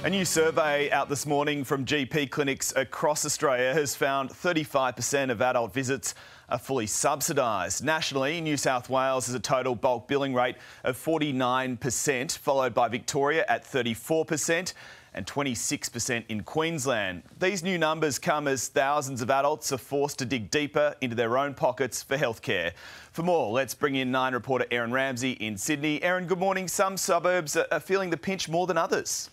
A new survey out this morning from GP clinics across Australia has found 35% of adult visits are fully subsidised. Nationally, New South Wales has a total bulk billing rate of 49%, followed by Victoria at 34% and 26% in Queensland. These new numbers come as thousands of adults are forced to dig deeper into their own pockets for healthcare. For more, let's bring in Nine reporter Erin Ramsey in Sydney. Erin, good morning. Some suburbs are feeling the pinch more than others.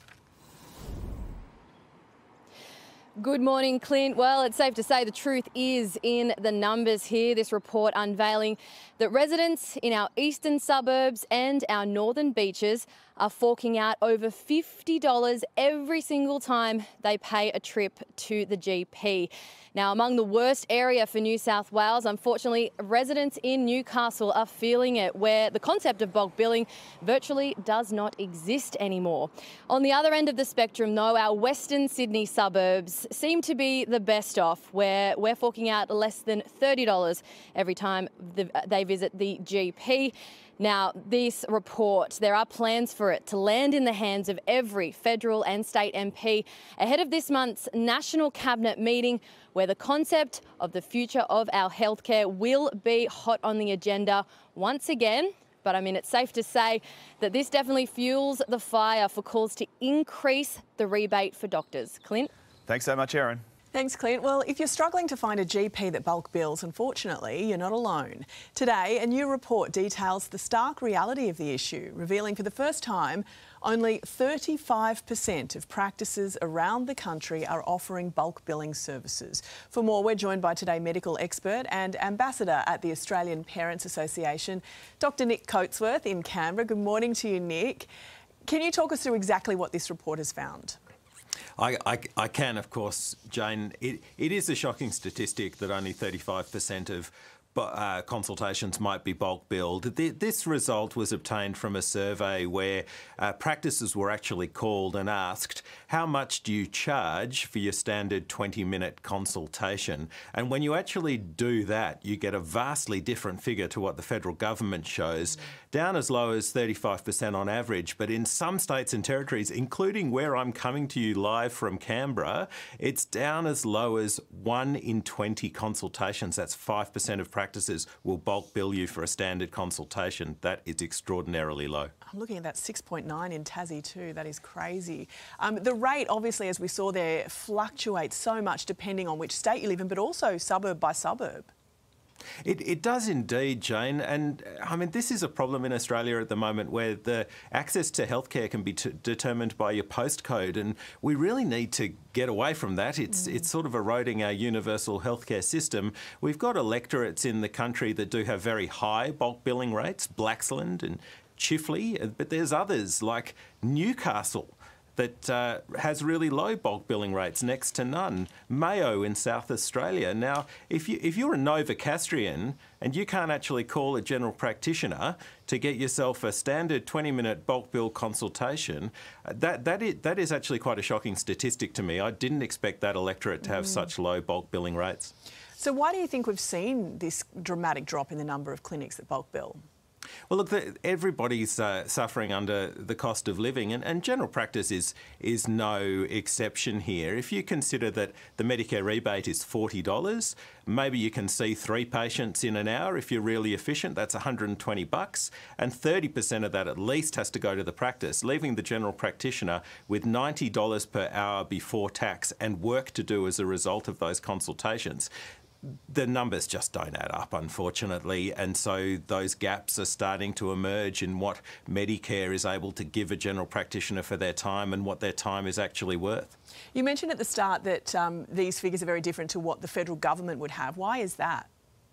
Good morning, Clint. Well, it's safe to say the truth is in the numbers here. This report unveiling that residents in our eastern suburbs and our northern beaches are forking out over $50 every single time they pay a trip to the GP. Now, among the worst area for New South Wales, unfortunately, residents in Newcastle are feeling it, where the concept of bulk billing virtually does not exist anymore. On the other end of the spectrum, though, our Western Sydney suburbs seem to be the best off, where we're forking out less than $30 every time they visit the GP. Now, this report, there are plans for it to land in the hands of every federal and state MP ahead of this month's National Cabinet meeting, where the concept of the future of our healthcare will be hot on the agenda once again. But I mean, it's safe to say that this definitely fuels the fire for calls to increase the rebate for doctors. Clint? Thanks so much, Erin. Thanks, Clint. Well, if you're struggling to find a GP that bulk bills, unfortunately, you're not alone. Today, a new report details the stark reality of the issue, revealing for the first time only 35% of practices around the country are offering bulk billing services. For more, we're joined by Today medical expert and ambassador at the Australian Parents Association, Dr Nick Coatsworth in Canberra. Good morning to you, Nick. Can you talk us through exactly what this report has found? I can, of course, Jane. It is a shocking statistic that only 35% of consultations might be bulk billed. This result was obtained from a survey where practices were actually called and asked, how much do you charge for your standard 20-minute consultation? And when you actually do that, you get a vastly different figure to what the federal government shows, down as low as 35% on average. But in some states and territories, including where I'm coming to you live from Canberra, it's down as low as 1 in 20 consultations. That's 5% of practices will bulk bill you for a standard consultation. That is extraordinarily low. I'm looking at that 6.9 in Tassie too. That is crazy. The rate, obviously, as we saw there, fluctuates so much depending on which state you live in, but also suburb by suburb. It does indeed, Jane, and I mean this is a problem in Australia at the moment where the access to healthcare can be determined by your postcode, and we really need to get away from that. It's sort of eroding our universal healthcare system. We've got electorates in the country that do have very high bulk billing rates, Blaxland and Chifley, but there's others like Newcastle that has really low bulk billing rates, next to none. Mayo in South Australia. Now, if you're a Novocastrian and you can't actually call a general practitioner to get yourself a standard 20-minute bulk bill consultation, that is actually quite a shocking statistic to me. I didn't expect that electorate to have such low bulk billing rates. So why do you think we've seen this dramatic drop in the number of clinics that bulk bill? Well, look, everybody's suffering under the cost of living, and general practice is no exception here. If you consider that the Medicare rebate is $40, maybe you can see 3 patients in an hour. If you're really efficient, that's $120, and 30% of that at least has to go to the practice, leaving the general practitioner with $90 per hour before tax and work to do as a result of those consultations. The numbers just don't add up, unfortunately, and so those gaps are starting to emerge in what Medicare is able to give a general practitioner for their time and what their time is actually worth. You mentioned at the start that these figures are very different to what the federal government would have. Why is that?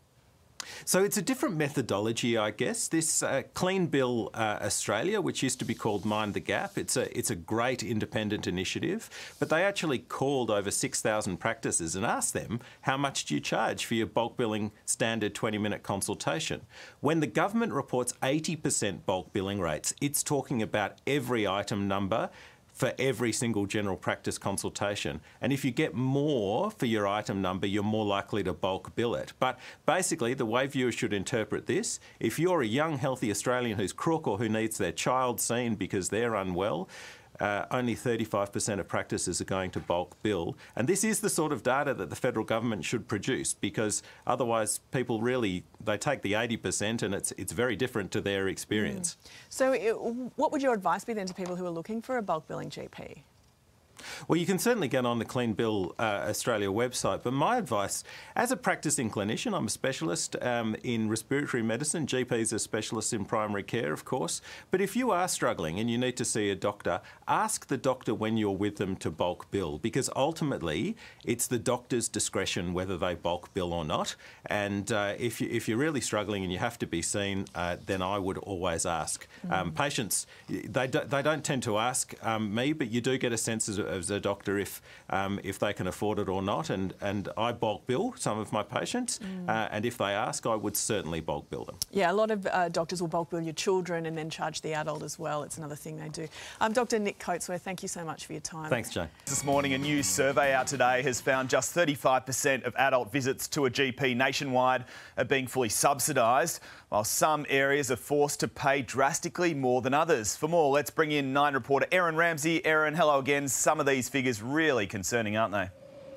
So it's a different methodology, I guess. This Clean Bill Australia, which used to be called Mind the Gap, it's a great independent initiative, but they actually called over 6,000 practices and asked them, how much do you charge for your bulk billing standard 20-minute consultation? When the government reports 80% bulk billing rates, it's talking about every item number for every single general practice consultation. And if you get more for your item number, you're more likely to bulk bill it. But basically, the way viewers should interpret this, if you're a young, healthy Australian who's crook or who needs their child seen because they're unwell, only 35% of practices are going to bulk bill. And this is the sort of data that the federal government should produce, because otherwise people really, they take the 80% and it's very different to their experience. So what would your advice be then to people who are looking for a bulk billing GP? Well, you can certainly get on the Clean Bill Australia website, but my advice, as a practicing clinician, I'm a specialist in respiratory medicine. GPs are specialists in primary care, of course. But if you are struggling and you need to see a doctor, ask the doctor when you're with them to bulk bill, because ultimately it's the doctor's discretion whether they bulk bill or not. And if you're really struggling and you have to be seen, then I would always ask. Patients, they don't tend to ask me, but you do get a sense as a doctor if they can afford it or not, and I bulk bill some of my patients, and if they ask, I would certainly bulk bill them. Yeah, a lot of doctors will bulk bill your children and then charge the adult as well. It's another thing they do. Dr. Nick Coatsworth, thank you so much for your time. Thanks, Jane. This morning, a new survey out today has found just 35% of adult visits to a GP nationwide are being fully subsidised, while some areas are forced to pay drastically more than others. For more, let's bring in 9 reporter Erin Ramsey. Erin, hello again. Some of these figures really concerning, aren't they?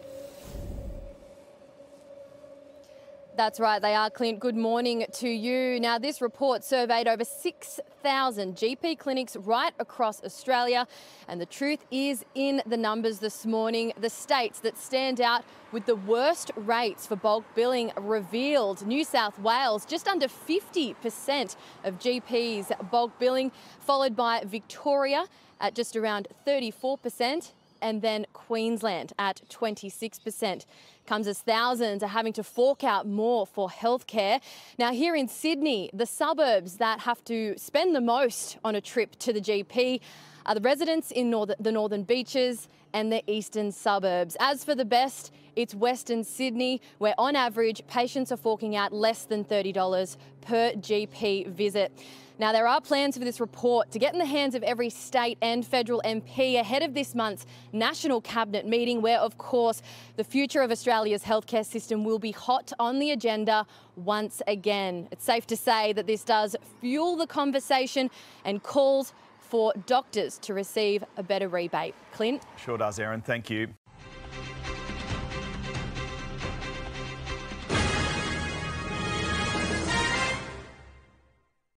That's right, they are, Clint. Good morning to you. Now, this report surveyed over 6,000 GP clinics right across Australia, and the truth is in the numbers this morning. The states that stand out with the worst rates for bulk billing revealed: New South Wales, just under 50% of GPs bulk billing, followed by Victoria at just around 34%, and then Queensland at 26%. Comes as thousands are having to fork out more for healthcare. Now, here in Sydney, the suburbs that have to spend the most on a trip to the GP are the residents in the northern beaches and the eastern suburbs. As for the best, it's Western Sydney, where on average patients are forking out less than $30 per GP visit. Now, there are plans for this report to get in the hands of every state and federal MP ahead of this month's National Cabinet meeting, where, of course, the future of Australia's healthcare system will be hot on the agenda once again. It's safe to say that this does fuel the conversation and calls for doctors to receive a better rebate. Clint? Sure does, Erin. Thank you.